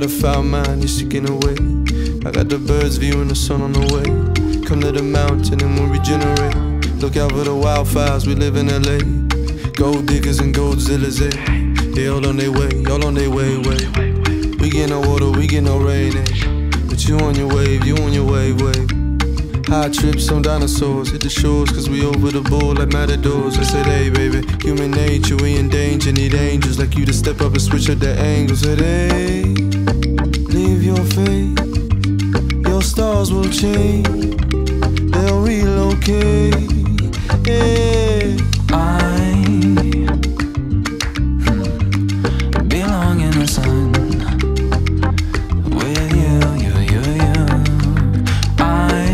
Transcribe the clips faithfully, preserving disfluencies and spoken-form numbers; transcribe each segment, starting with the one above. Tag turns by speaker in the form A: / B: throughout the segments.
A: got a foul mind, you're seeking away. I got the birds viewing the sun on the way. Come to the mountain and we'll regenerate. Look out for the wildfires, we live in L A. Gold diggers and goldzillas, eh? They all on their way, all on their way, way. We get no water, we get no rain, eh? But you on your wave, you on your wave, wave. High trips on dinosaurs, hit the shores cause we over the board like matadors. I said, hey baby, human nature, we in danger. Need angels like you to step up and switch up the angles. Said, hey, leave your faith, your stars will change, they'll relocate, yeah.
B: I belong in the sun with you, you, you, you. I,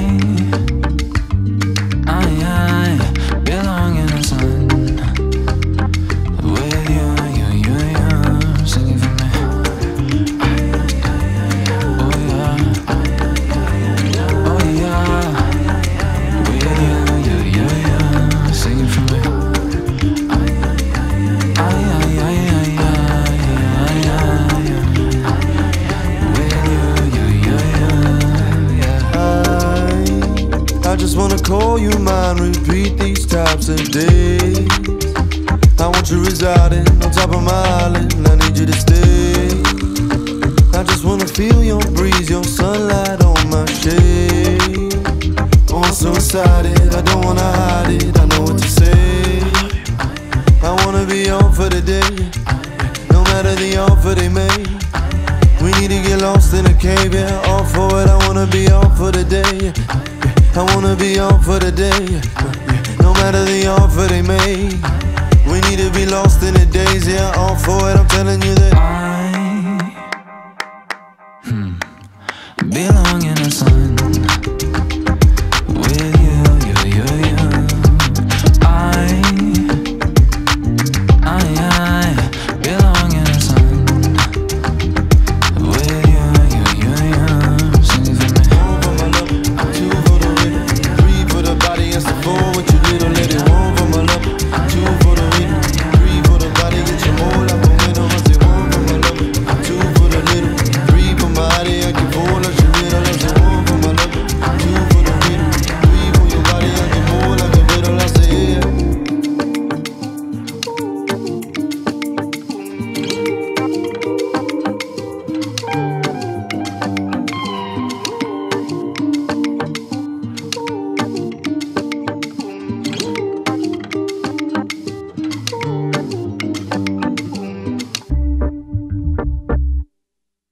B: I, I belong in the sun with you, you, you, you. Sing it for me. Oh yeah, oh yeah. With you, you, you, you. Sing it for me.
A: I just wanna call you mine, repeat these types of days. I want you residing on top of my island, I need you to stay. I just wanna feel your breeze, your sunlight on my shade. Oh, I'm so excited, I don't wanna hide it, I know what to say. I wanna be on for the day, no matter the offer they make. We need to get lost in a cave, yeah, all for it. I wanna be on for the day, I wanna be on for the day, no matter the offer they make. We need to be lost in the days, yeah, all for it. I'm telling you that